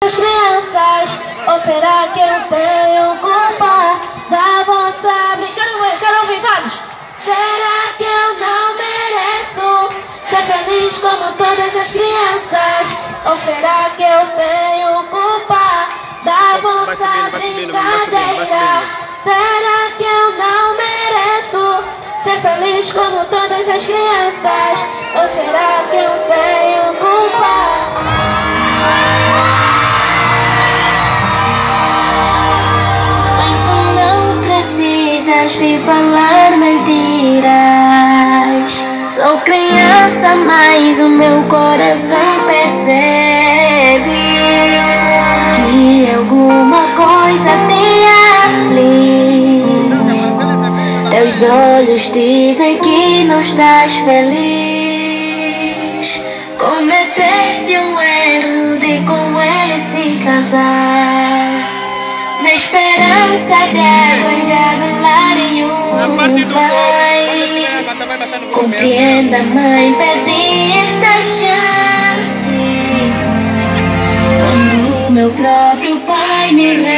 as crianças? Ou será que eu tenho culpa da vossa brincadeira? Quero ouvir, vamos! Será que eu não mereço ser feliz como todas as crianças? Ou será que eu tenho culpa da vossa brincadeira? Será que eu não mereço ser feliz como todas as crianças? Ou será que eu tenho culpa? Então não precisas de falar mentiras. Sou criança, mas o meu coração percebe que alguma coisa te aflige. Teus olhos dizem que não estás feliz. Cometeste um erro de com ele se casar, na esperança de arranjar um lar e um pai. Compreenda, mãe, perdi esta chance quando meu próprio pai me